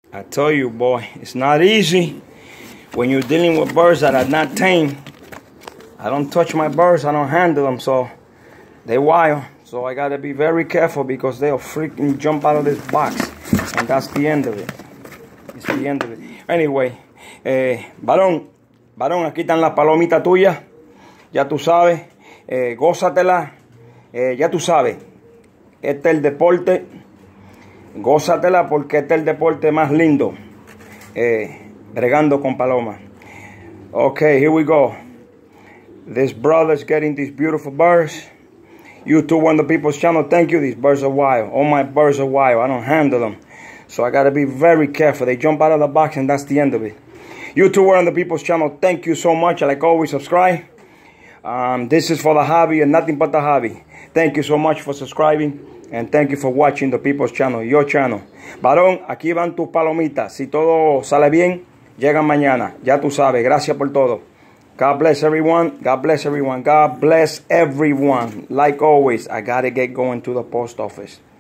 I tell you, boy, it's not easy when you're dealing with birds that are not tame. I don't touch my birds, I don't handle them, so they wild. So I gotta be very careful because they'll freaking jump out of this box. And that's the end of it. It's the end of it. Anyway, varón, aquí están las palomitas tuyas. Ya tú sabes, gózatela. Ya tú sabes, este es el deporte. Gózatela porque este es el deporte más lindo. Bregando con palomas. Okay, here we go. This brother's getting these beautiful birds. YouTube on the People's Channel, thank you. These birds are wild. All my birds are wild. I don't handle them. So I got to be very careful. They jump out of the box and that's the end of it. YouTube on the People's Channel, thank you so much. Like always, subscribe. This is for the hobby and nothing but the hobby. Thank you so much for subscribing. And thank you for watching the People's Channel, your channel. Varón, aquí van tus palomitas. Si todo sale bien, llegan mañana. Ya tú sabes. Gracias por todo. God bless everyone. God bless everyone. God bless everyone. Like always, I gotta get going to the post office.